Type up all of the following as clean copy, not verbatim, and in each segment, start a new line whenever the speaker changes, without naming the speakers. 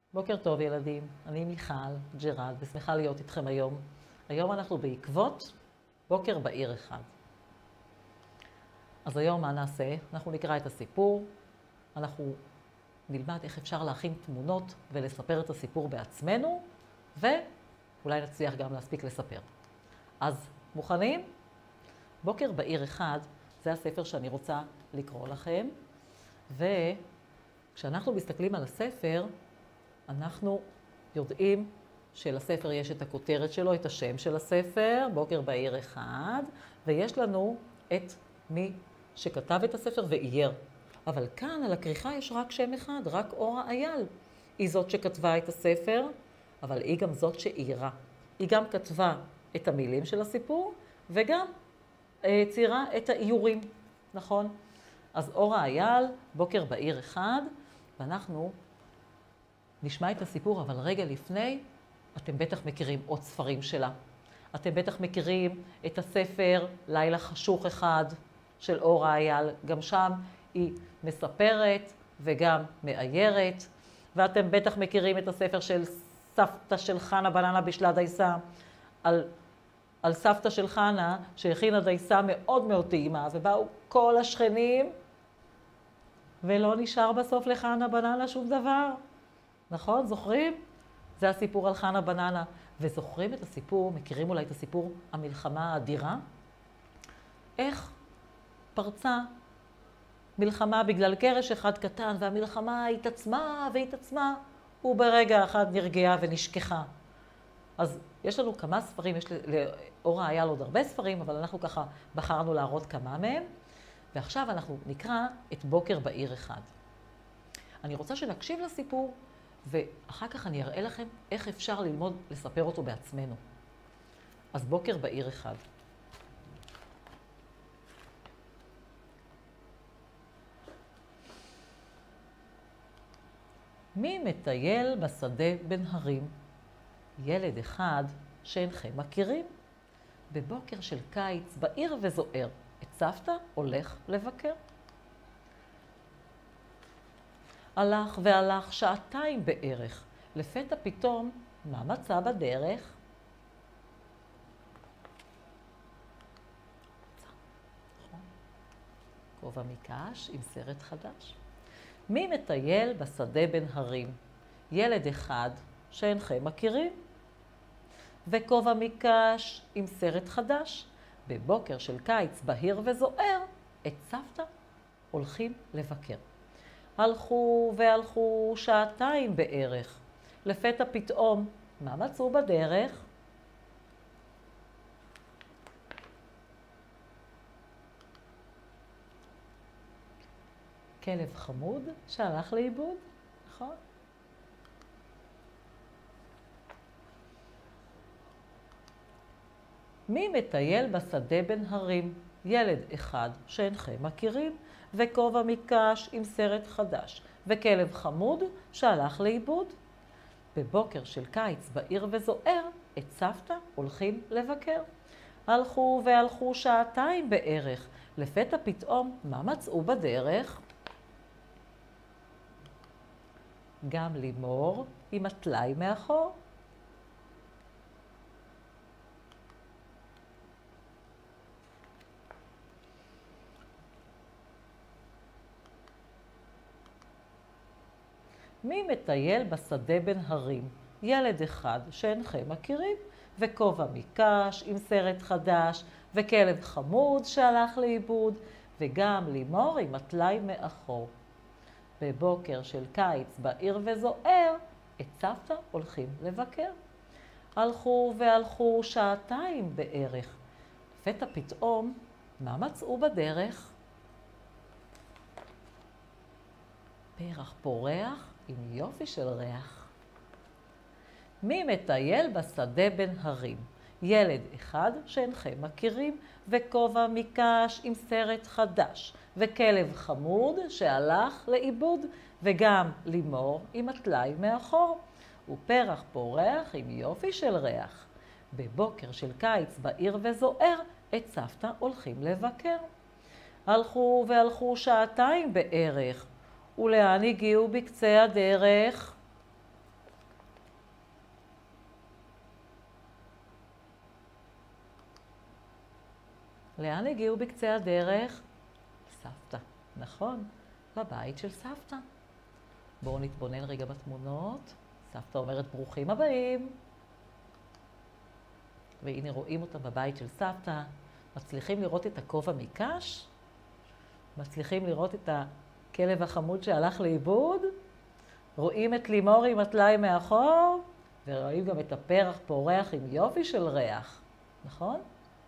בוקר טוב ילדים, אני מיכל ג'רד ושמחה להיות איתכם היום. היום אנחנו בעקבות בוקר בעיר אחד. אז היום מה נעשה? אנחנו נקרא את הסיפור, אנחנו נלמד איך אפשר להכין תמונות ולספר את הסיפור בעצמנו, ואולי נצליח גם להספיק לספר. אז מוכנים? בוקר בעיר אחד זה הספר שאני רוצה לקרוא לכם, וכשאנחנו מסתכלים על הספר, אנחנו יודעים שלספר יש את הכותרת שלו, את השם של הספר, בוקר בעיר אחד, ויש לנו את מי שכתב את הספר ואייר. אבל כאן על הכריכה יש רק שם אחד, רק אורה אייל. היא זאת שכתבה את הספר, אבל היא גם זאת שאיירה. היא גם כתבה את המילים של הסיפור, וגם ציירה את האיורים, נכון? אז אורה אייל, בוקר בעיר אחד, ואנחנו נשמע את הסיפור, אבל רגע לפני, אתם בטח מכירים עוד ספרים שלה. אתם בטח מכירים את הספר לילה חשוך אחד של אורה אייל. גם שם היא מספרת וגם מאיירת. ואתם בטח מכירים את הספר של סבתא של חנה בננה בשלה דייסה, על סבתא של חנה שהכינה דייסה מאוד מאוד טעימה, ובאו כל השכנים, ולא נשאר בסוף לחנה בננה שום דבר. נכון? זוכרים? זה הסיפור על חנה בננה. וזוכרים את הסיפור, מכירים אולי את הסיפור המלחמה האדירה? איך פרצה מלחמה בגלל קרש אחד קטן, והמלחמה התעצמה והתעצמה, וברגע אחד נרגעה ונשכחה. אז יש לנו כמה ספרים, יש לאורה אייל עוד הרבה ספרים, אבל אנחנו ככה בחרנו להראות כמה מהם. ועכשיו אנחנו נקרא את בוקר בעיר אחד. אני רוצה שנקשיב לסיפור, ואחר כך אני אראה לכם איך אפשר ללמוד לספר אותו בעצמנו. אז בוקר בעיר אחד. מי מטייל בשדה בין הרים? ילד אחד שאינכם מכירים. בבוקר של קיץ בעיר וזוהר, את סבתא הולך לבקר. הלך והלך שעתיים בערך, לפתע פתאום, מה מצא בדרך? כובע מקש עם סרט חדש. מי מטייל בשדה בין הרים? ילד אחד שאינכם מכירים. וכובע מקש עם סרט חדש. בבוקר של קיץ בהיר וזוהר, את סבתא הולכים לבקר. הלכו והלכו שעתיים בערך. לפתע פתאום, מה מצאו בדרך? כלב חמוד שהלך לאיבוד, נכון? מי מטייל בשדה בין הרים? ילד אחד שאינכם מכירים. וכובע מקש עם סרט חדש, וכלב חמוד שהלך לאיבוד. בבוקר של קיץ בעיר וזוהר, את סבתא הולכים לבקר. הלכו והלכו שעתיים בערך, לפתע פתאום, מה מצאו בדרך? גם לימור עם הטלאי מאחור. מי מטייל בשדה בין הרים? ילד אחד שאינכם מכירים, וכובע מקש עם סרט חדש, וכלב חמוד שהלך לאיבוד, וגם לימור עם הטלאי מאחור. בבוקר של קיץ בעיר וזוהר, את סבתא הולכים לבקר. הלכו והלכו שעתיים בערך. לפתע פתאום, מה מצאו בדרך? פרח פורח עם יופי של ריח. מי מטייל בשדה בין הרים? ילד אחד שאינכם מכירים, וכובע מקש עם סרט חדש, וכלב חמוד שהלך לאיבוד, וגם לימור עם הטלאי מאחור, ופרח פורח עם יופי של ריח. בבוקר של קיץ בעיר וזוהר, את סבתא הולכים לבקר. הלכו והלכו שעתיים בערך, ולאן הגיעו בקצה הדרך? לאן הגיעו בקצה הדרך? סבתא, נכון, בבית של סבתא. בואו נתבונן רגע בתמונות. סבתא אומרת ברוכים הבאים. והנה רואים אותם בבית של סבתא. מצליחים לראות את הכובע מקש? מצליחים לראות את הכלב החמוד שהלך לאיבוד? רואים את לימור עם הטלאי מאחור? ורואים גם את הפרח פורח עם יופי של ריח, נכון?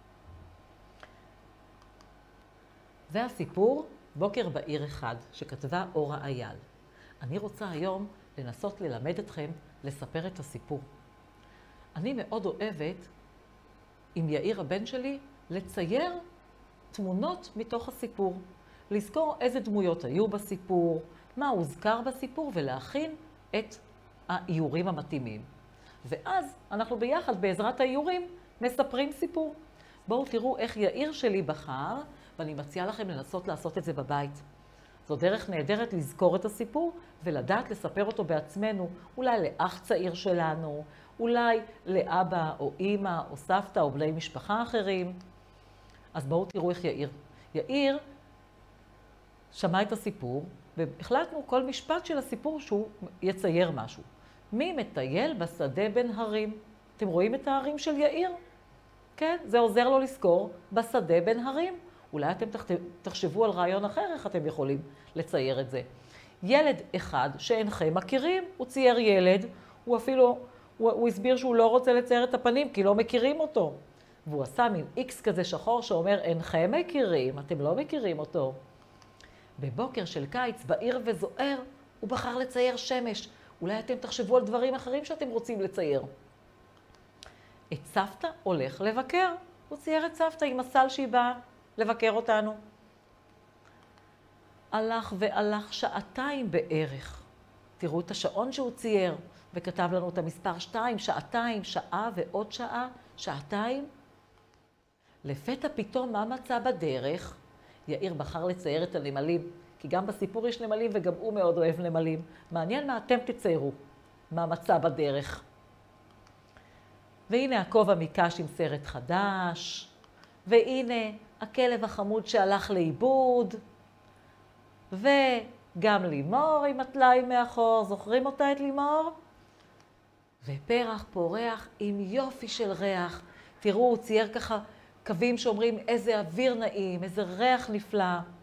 זה הסיפור בוקר בעיר אחד שכתבה אורה אייל. אני רוצה היום לנסות ללמד אתכם לספר את הסיפור. אני מאוד אוהבת עם יאיר הבן שלי לצייר תמונות מתוך הסיפור. לזכור איזה דמויות היו בסיפור, מה הוזכר בסיפור ולהכין את האיורים המתאימים. ואז אנחנו ביחד בעזרת האיורים מספרים סיפור. בואו תראו איך יאיר שלי בחר, ואני מציעה לכם לנסות לעשות את זה בבית. זו דרך נהדרת לזכור את הסיפור ולדעת לספר אותו בעצמנו, אולי לאח צעיר שלנו, אולי לאבא או אמא או סבתא או בני משפחה אחרים. אז בואו תראו איך יאיר שמע את הסיפור, והחלטנו כל משפט של הסיפור שהוא יצייר משהו. מי מטייל בשדה בין הרים? אתם רואים את ההרים של יאיר? כן, זה עוזר לו לזכור בשדה בין הרים. אולי אתם תחשבו על רעיון אחר, איך אתם יכולים לצייר את זה. ילד אחד שאינכם מכירים, הוא צייר ילד, הוא הסביר שהוא לא רוצה לצייר את הפנים כי לא מכירים אותו. והוא עשה מין איקס כזה שחור שאומר, אינכם מכירים, אתם לא מכירים אותו. בבוקר של קיץ, בעיר וזוהר, הוא בחר לצייר שמש. אולי אתם תחשבו על דברים אחרים שאתם רוצים לצייר. את סבתא הולך לבקר. הוא צייר את סבתא עם הסל שהיא באה לבקר אותנו. הלך והלך שעתיים בערך. תראו את השעון שהוא צייר, וכתב לנו את המספר 2, שעתיים, שעה ועוד שעה, שעתיים. לפתע פתאום מה מצא בדרך? יאיר בחר לצייר את הנמלים, כי גם בסיפור יש נמלים וגם הוא מאוד אוהב נמלים. מעניין מה אתם תציירו, מה מצא בדרך. והנה הכובע מקש עם סרט חדש, והנה הכלב החמוד שהלך לאיבוד, וגם לימור עם הטלאי מאחור, זוכרים אותה את לימור? ופרח פורח עם יופי של ריח. תראו, הוא צייר ככה קווים שאומרים איזה אוויר נעים, איזה ריח נפלא.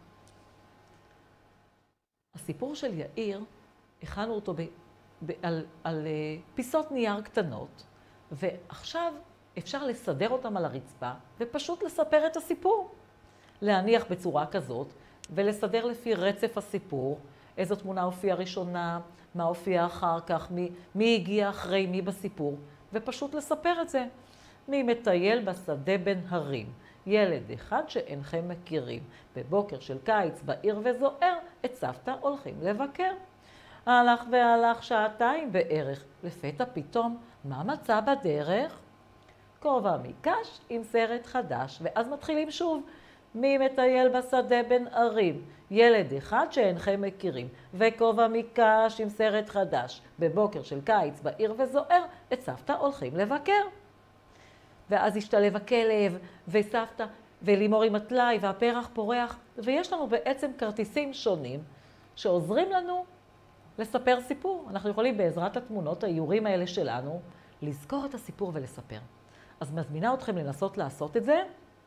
הסיפור של יאיר, הכנו אותו על פיסות נייר קטנות, ועכשיו אפשר לסדר אותם על הרצפה ופשוט לספר את הסיפור. להניח בצורה כזאת ולסדר לפי רצף הסיפור, איזו תמונה הופיעה ראשונה, מה הופיע אחר כך, מי הגיע אחרי מי בסיפור, ופשוט לספר את זה. מי מטייל בשדה בין הרים? ילד אחד שאינכם מכירים. בבוקר של קיץ בעיר וזוהר, את סבתא הולכים לבקר. הלך והלך שעתיים בערך. לפתע פתאום, מה מצא בדרך? כובע מקש עם סרט חדש. ואז מתחילים שוב. מי מטייל בשדה בין ערים? ילד אחד שאינכם מכירים. וכובע מקש עם סרט חדש. בבוקר של קיץ בעיר וזוהר, את סבתא הולכים לבקר. ואז השתלב הכלב, וסבתא, ולימור עם הטלאי, והפרח פורח, ויש לנו בעצם כרטיסים שונים שעוזרים לנו לספר סיפור. אנחנו יכולים בעזרת התמונות, האיורים האלה שלנו, לזכור את הסיפור ולספר. אז מזמינה אתכם לנסות לעשות את זה.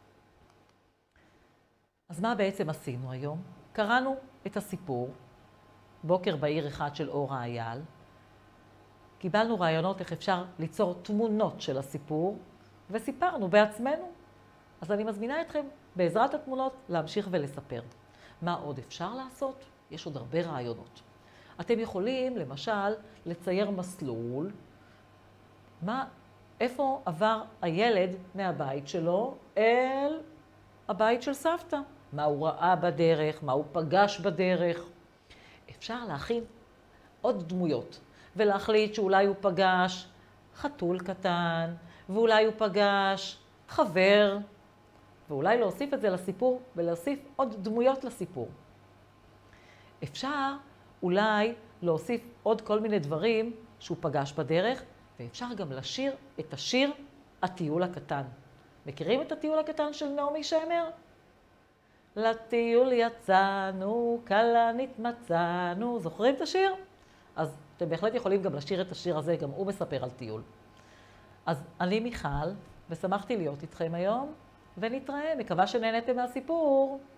אז מה בעצם עשינו היום? קראנו את הסיפור, בוקר בעיר אחד של אורה אייל, קיבלנו רעיונות איך אפשר ליצור תמונות של הסיפור, וסיפרנו בעצמנו. אז אני מזמינה אתכם בעזרת התמונות להמשיך ולספר. מה עוד אפשר לעשות? יש עוד הרבה רעיונות. אתם יכולים למשל לצייר מסלול, איפה עבר הילד מהבית שלו אל הבית של סבתא. מה הוא ראה בדרך, מה הוא פגש בדרך. אפשר להכין עוד דמויות ולהחליט שאולי הוא פגש חתול קטן, ואולי הוא פגש חבר, ואולי להוסיף את זה לסיפור ולהוסיף עוד דמויות לסיפור. אפשר אולי להוסיף עוד כל מיני דברים שהוא פגש בדרך, ואפשר גם לשיר את השיר הטיול הקטן. מכירים את הטיול הקטן של נעמי שמר? לטיול יצאנו, כלנית מצאנו. זוכרים את השיר? אז אתם בהחלט יכולים גם לשיר את השיר הזה, גם הוא מספר על טיול. אז אני מיכל, ושמחתי להיות איתכם היום, ונתראה. מקווה שנהניתם מהסיפור.